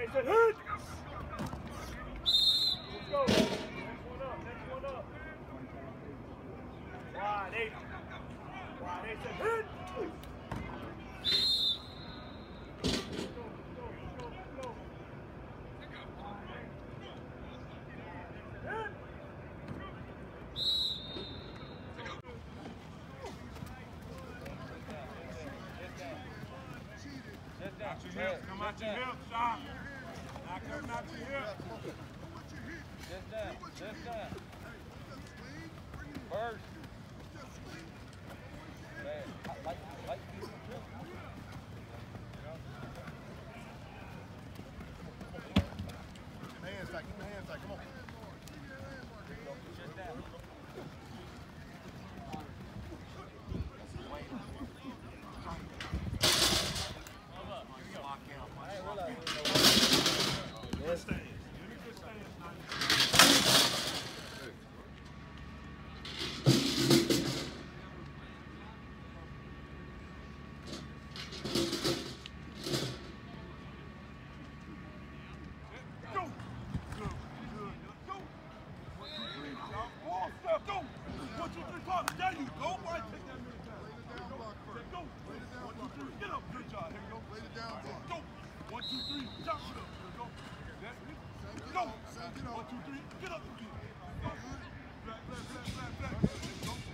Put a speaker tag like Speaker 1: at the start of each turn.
Speaker 1: they said hit. Let's go. Next one up. Next one up. Wide 8. Wide 8 said hit.
Speaker 2: Come out your hips, Sean. Knock your hips.
Speaker 3: Just that. First. Like
Speaker 2: Keep the hands tight, come on.
Speaker 3: Just that.
Speaker 2: Go! 1, 2, 3, get up! Back.